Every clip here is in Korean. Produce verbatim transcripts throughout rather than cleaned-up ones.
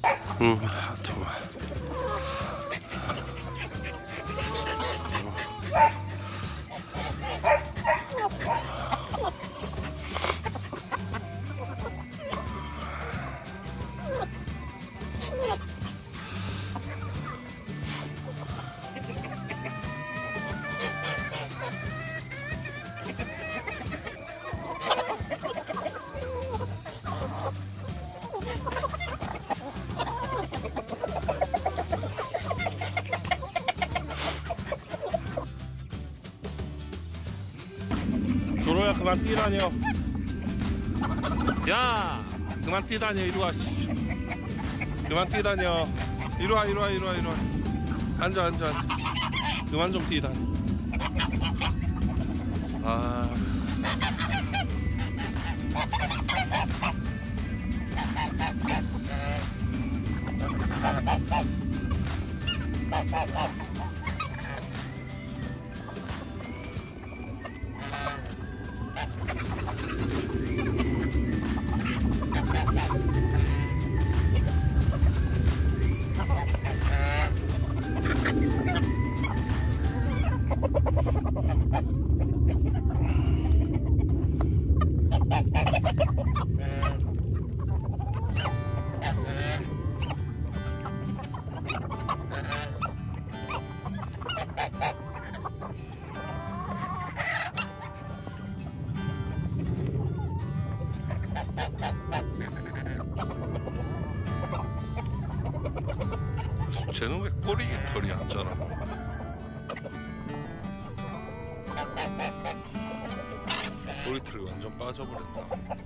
응, 정말. 도로야, 그만 뛰다녀. 야, 그만 뛰다녀. 이리와. 그만 뛰다녀. 이리와, 이리와, 이리와, 이리와. 앉아, 앉아, 앉아. 그만 좀 뛰다녀. 아. 쟤는 왜 꼬리 털이 안 자라? 꼬리털이 완전 빠져버렸다.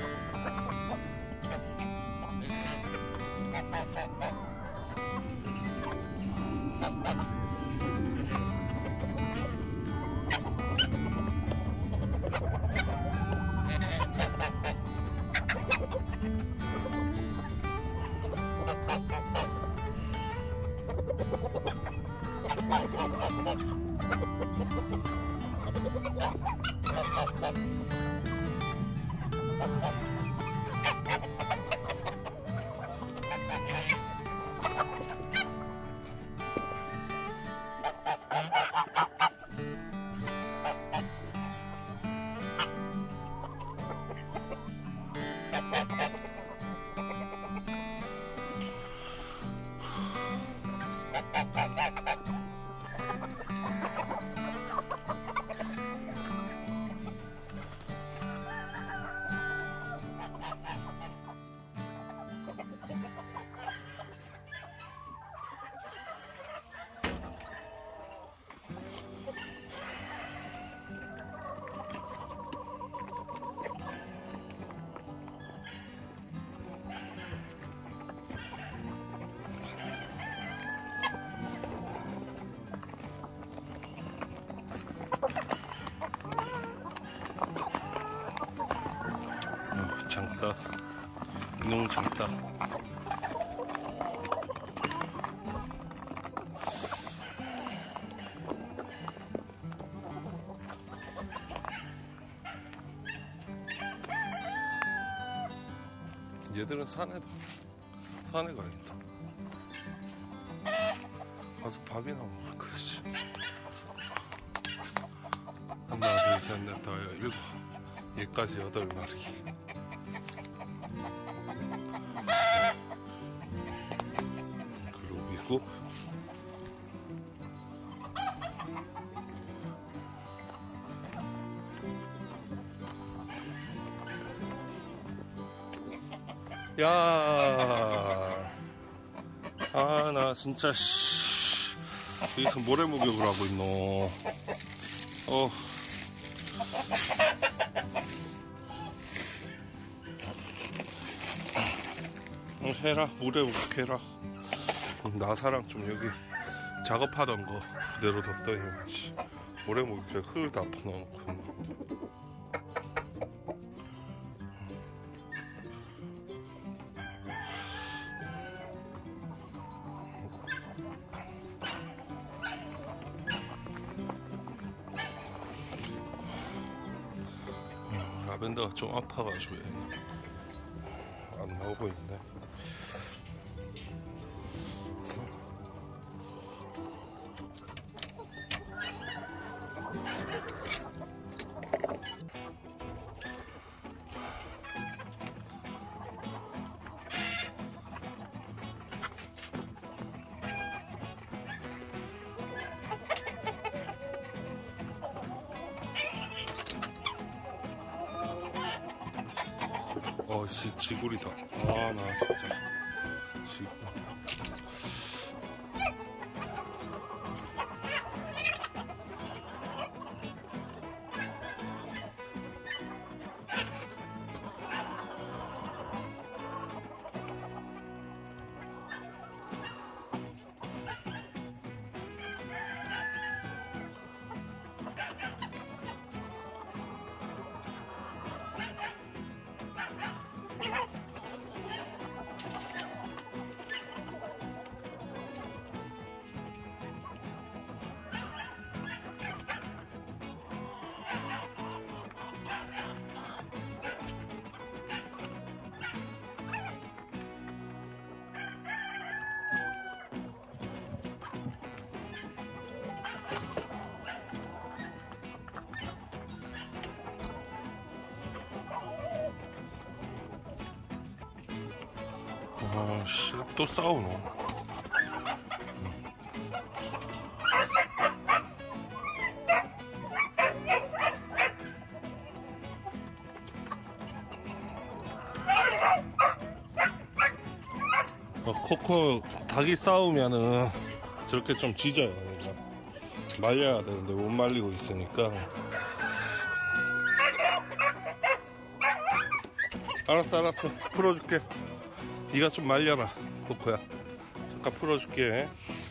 장딱, 이놈 장딱. 얘들은 산에다, 산에 가야겠다. 가서 밥이나 먹을 거지. 하나, 둘, 셋, 넷, 다, 일곱. 얘까지 여덟 마리. 그러고 야, 아, 나 진짜 씨, 여기서 모래 목욕을 하고 있노. 어. 해라, 모래 목욕해라. 나사랑 좀 여기 작업하던 거 그대로 뒀더니 모래 목욕해 흙을 다 퍼넣어놓고. 라벤더가 좀 아파가지고 안 나오고 있네. 어씨 지구리다. 아 나 진짜 지구. 아씨 또 싸우노. 어, 코코 닭이 싸우면은 저렇게 좀 짖어요. 그러니까 말려야 되는데 못 말리고 있으니까. 알았어 알았어 풀어줄게. 네가 좀 말려라 코코야. 잠깐 풀어줄게.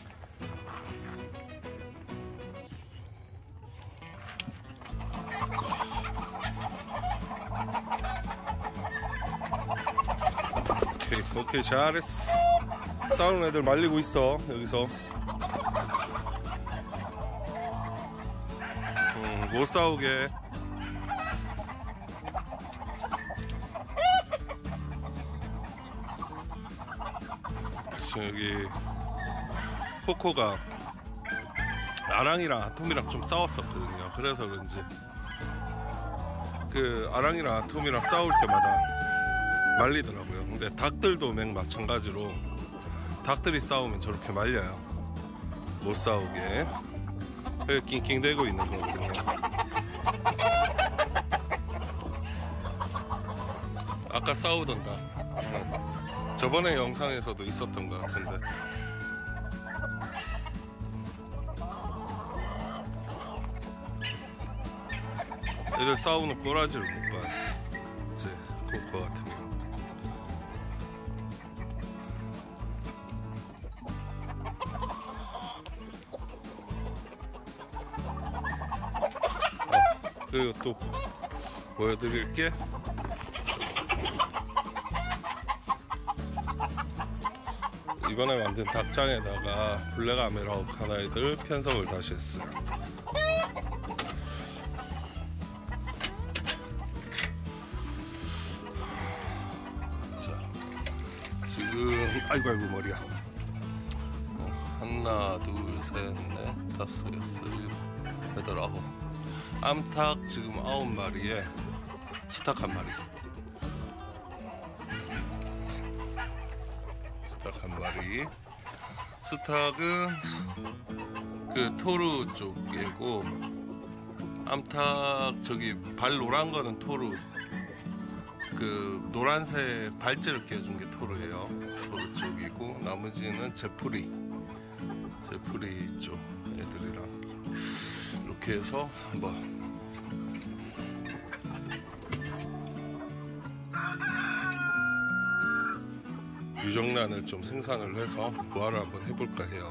오케이 오케이 잘했어. 싸우는 애들 말리고 있어 여기서. 음, 못 싸우게. 여기 코코가 아랑이랑 아톰이랑 좀 싸웠었거든요. 그래서 그런지 그 아랑이랑 아톰이랑 싸울 때마다 말리더라고요. 근데 닭들도 맹 마찬가지로 닭들이 싸우면 저렇게 말려요. 못 싸우게. 그래 낑낑대고 있는 거거든요. 아까 싸우던 닭. 저번에 영상에서도 있었던 것 같은데. 애들 싸우는 꼬라지를 못 봐요. 이제 코코 같은 경우. 어, 그리고 또 보여드릴게. 이번에 만든 닭장에다가 블랙 아메리칸 카나이들 편성을 다시 했어요. 자, 지금 아이고 아이고 머리야. 어, 하나, 둘, 셋, 넷, 다섯, 여섯, 일곱, 여덟, 아홉. 암탉 지금 아홉 마리에 스탁 한 마리. 스탁 한 마리. 스탁은 그 토르 쪽이고, 암탉 저기 발 노란 거는 토르, 그 노란색 발재를 끼워준 게 토르예요. 토르 쪽이고, 나머지는 제프리, 제프리 쪽 애들이랑 이렇게 해서 한번 유정란을 좀 생산을 해서 부화를 한번 해볼까 해요.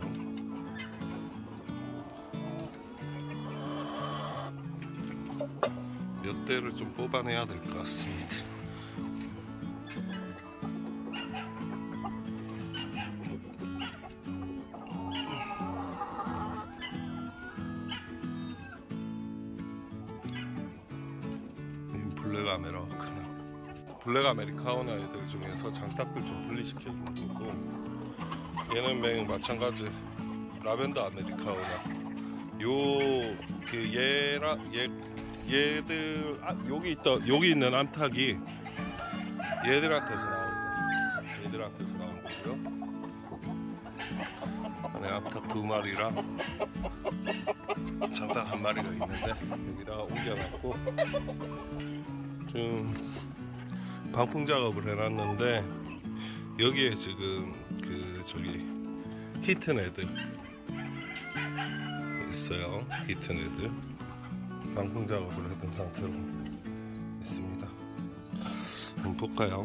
몇 대를 좀 뽑아내야 될 것 같습니다. 블랙 아메리카노. 블랙 아메리카노 애들 중에서 장닭들 좀 분리시켜준 거고, 얘는 맹 마찬가지 라벤더 아메리카노. 요 그 얘라 얘 얘들 아, 여기 있던 여기 있는 암탉이 얘들한테서 나온 거, 얘들한테서 나온 거고요. 안에 암탉 두 마리랑 장닭 한 마리가 있는데 여기다가 옮겨놨고, 좀 방풍 작업을 해놨는데 여기에 지금 그 저기 히트네드 있어요. 히트네드 방풍 작업을 해둔 상태로 있습니다. 한번 볼까요?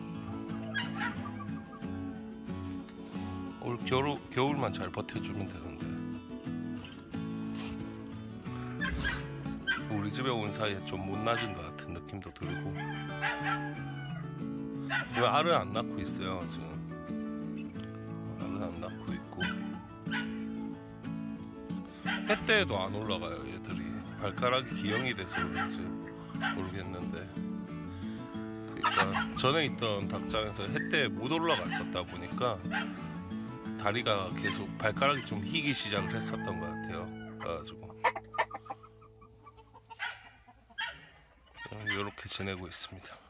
올 겨울, 겨울만 잘 버텨주면 되는데 우리 집에 온 사이에 좀 못 낮은 것 같은 느낌도 들고 왜 알을 안 낳고 있어요. 지금 알을 안 낳고 있고 햇대에도 안 올라가요. 얘들이 발가락이 기형이 돼서 그런지 모르겠는데 그러니까 전에 있던 닭장에서 햇대에 못 올라갔었다 보니까 다리가 계속 발가락이 좀 희기 시작을 했었던 것 같아요. 그래가지고 이렇게 지내고 있습니다.